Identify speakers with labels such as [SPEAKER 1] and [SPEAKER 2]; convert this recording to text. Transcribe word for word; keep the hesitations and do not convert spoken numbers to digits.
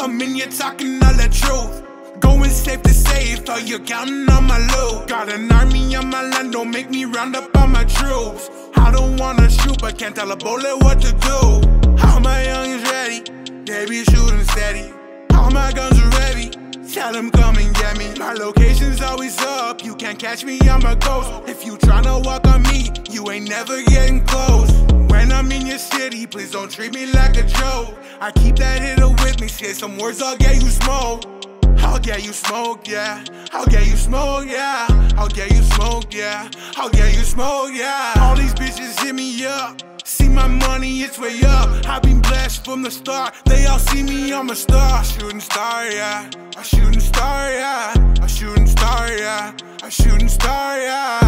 [SPEAKER 1] I'm in here talking all the truth. Going safe to save, thought you're counting on my loot. Got an army on my land, don't make me round up all my troops. I don't wanna shoot, but can't tell a bullet what to do. All my youngins ready, they be shooting steady. All my guns are ready, tell them come and get me. My location's always up, you can't catch me, I'm a ghost. If you tryna walk on me, you ain't never getting close. When I'm in your city, please don't treat me like a joke. I keep that hitter with me, say some words, I'll get you smoke. I'll get you smoke, yeah. I'll get you smoke, yeah. I'll get you smoke, yeah. I'll get you smoke, yeah. All these bitches hit me up. See my money, it's way up. I've been blessed from the start. They all see me, I'm a star. Shooting star, yeah. A shooting star, yeah. A shooting star, yeah. A shooting star, yeah.